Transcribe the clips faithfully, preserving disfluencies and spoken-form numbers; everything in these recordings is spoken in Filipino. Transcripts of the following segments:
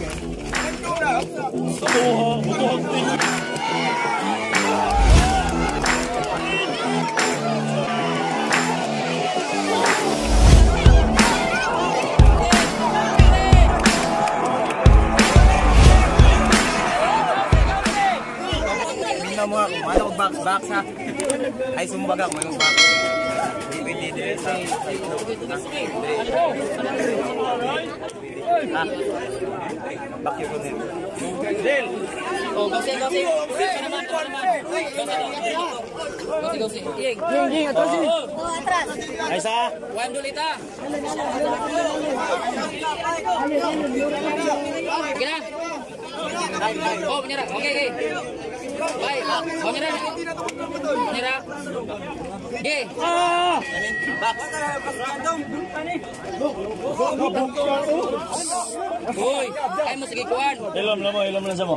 Butuhag, butuhag tingin. Mo ano box box ha ay sumbaga mo yung box hindi dire sa ah back you kunin del oh kasi kasi naman naman kasi kasi yeng yeng atras atras ay sa one dulita gila oh menyerah oke oke baik, oh menyerah, menyerah, G, ah, box, boy, ay mo sige kuan, ilam lang mo, ilam lang sa mo,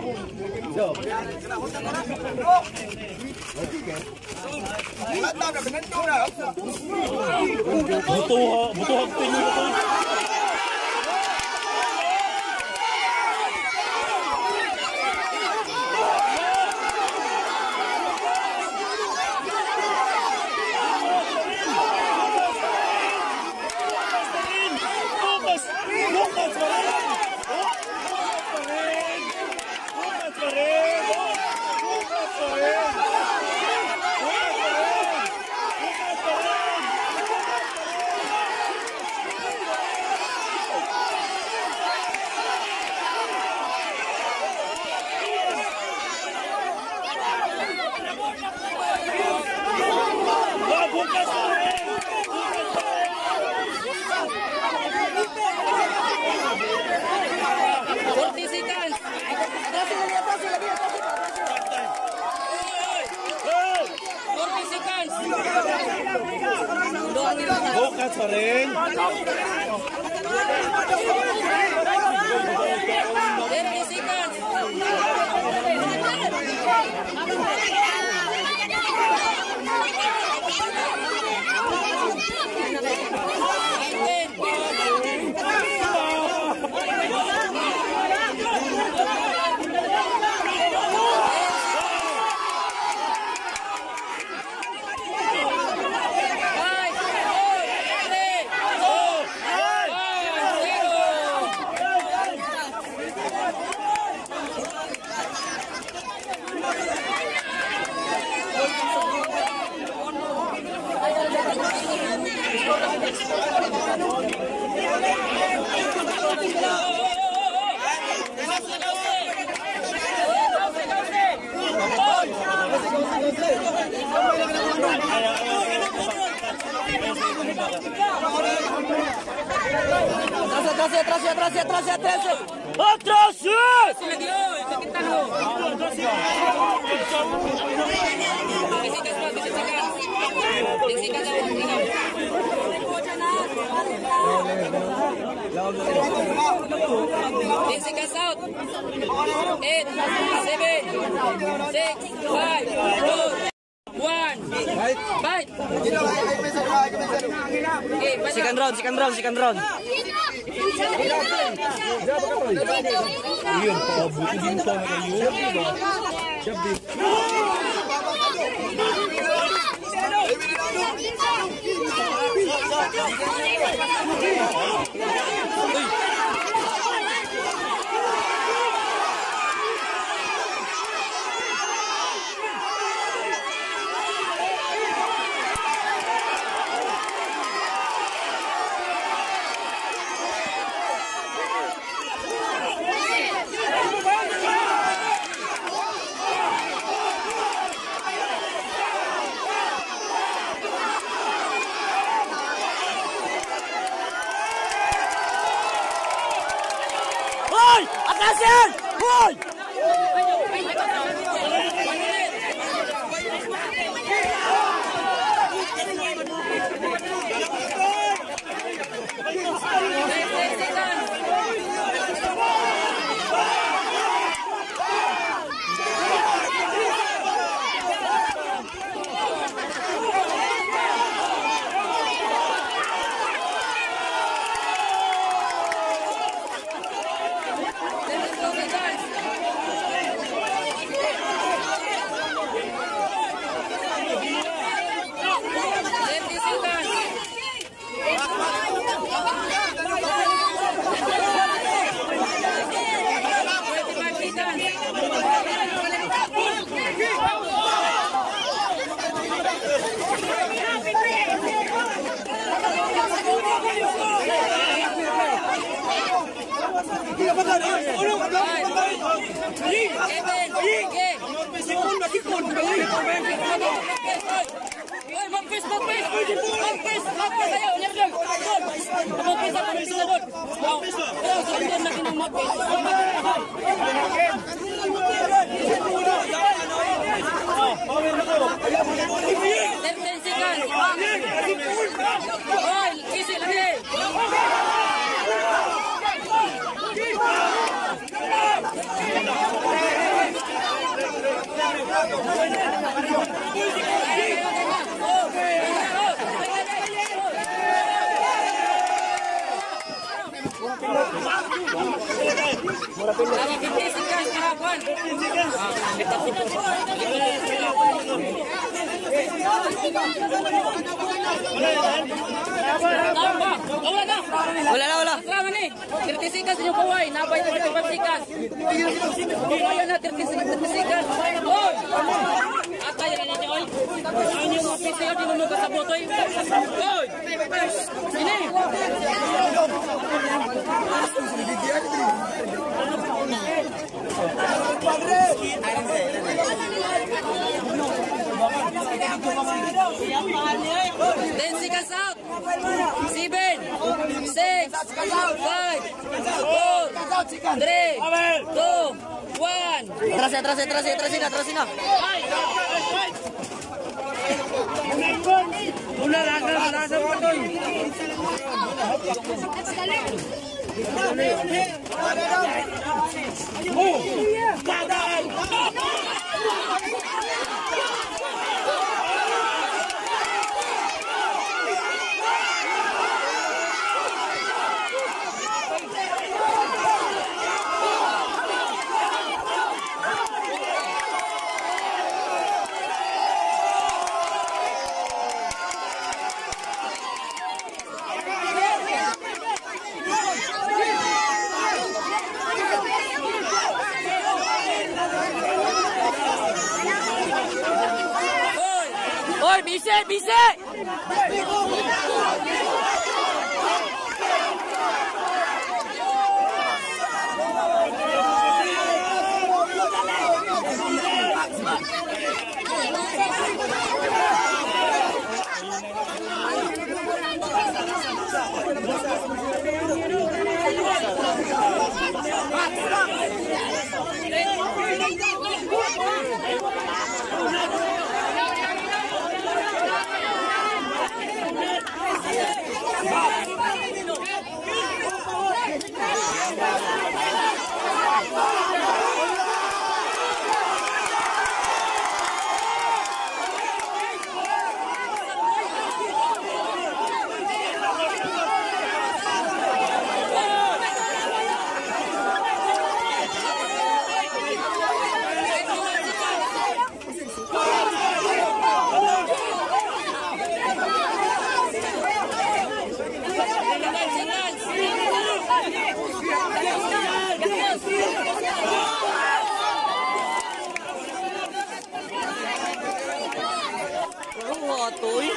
butuhag, butuhag tingin ito. Bukas pa rin. Atrás, atrás, atrás, atrás, atrás. Atrás! Jessica South. Eight, seven, six, five, four, one. Bite. Second round, second round, second round. Yun, pabuti din ito na kayo. Sabi. Atasin! Hoy! Magpis, magpis! Magpis! Magpis tayo! Nyerjong! Magpis ako ng sila doon! Pero sundin natin ang magpis! ten seconds! Hoy! Easy lagi! fifteen seconds kahapon. Wala na. Wala na, wala. Kailangan ni. thirty seconds yung kaway. Nabay na thirty-five seconds. Kaya na thirty seconds. Oy! Atay na niya, oy. Ayun yung mga pisayo, di mo magkasabot, oy. Oy! Sini! ten seconds out. seven, six, five, four, three, two, one. Atras, atras, atras, atrasin, atrasin na. Una lang, wala sa patoy. Oh! Dadaan! Oi, bisa, bisa. Toy.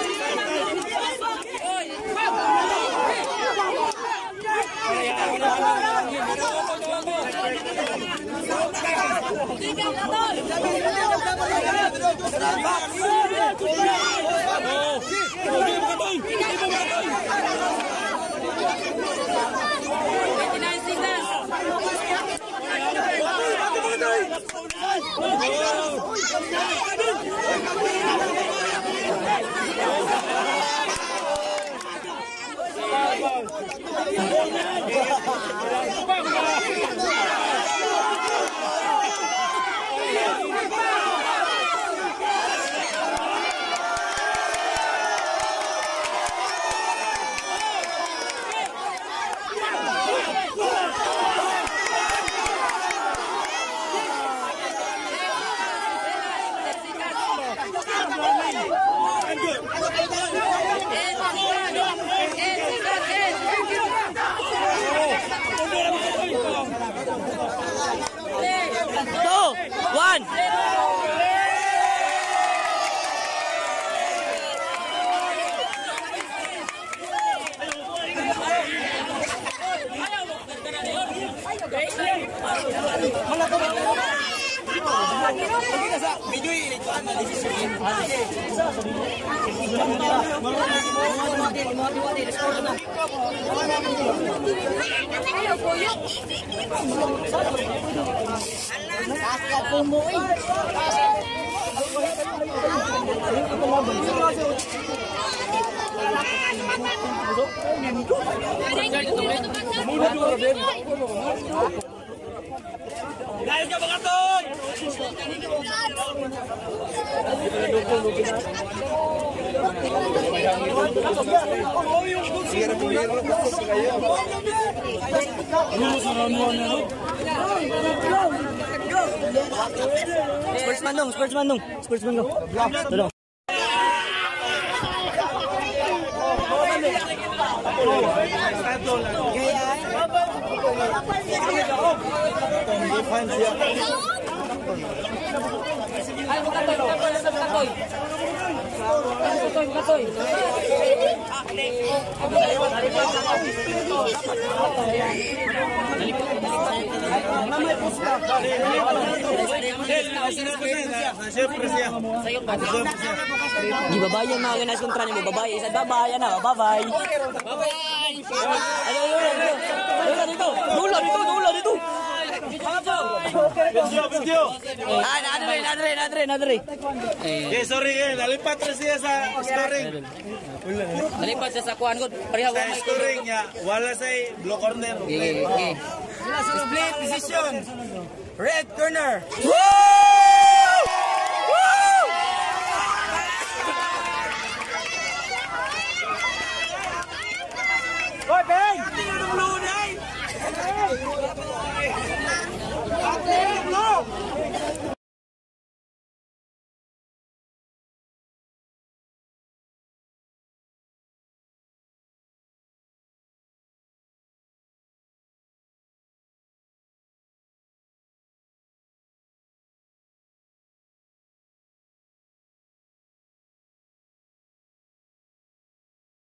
One. Dahil ka mga ton! Sportsman dong, sportsman dong, sportsman dong. Tolong. Di babayan mga ganas kontra niyo, babay. Isa babayan na, babay. Babay. Ano yun? Dula dito. Dula dito, dula dito. Video, video! Ah, nadre, nadre, nadre, nadre. Okay, sorry eh. Nalipat rin siya sa scoring. Nalipat siya sa kuhan ko. Pareha Sa scoring niya, wala sa blue corner. Okay, okay. Split decision. Red corner. Boy, Ben!